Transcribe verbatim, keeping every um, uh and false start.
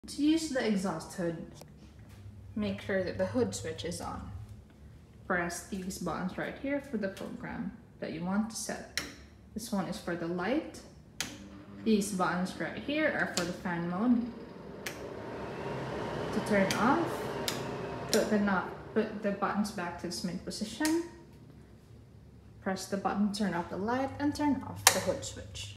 To use the exhaust hood, make sure that the hood switch is on. Press these buttons right here for the program that you want to set. This one is for the light. These buttons right here are for the fan mode. To turn off, put the knob, put the buttons back to its mid position. Press the button, turn off the light, and turn off the hood switch.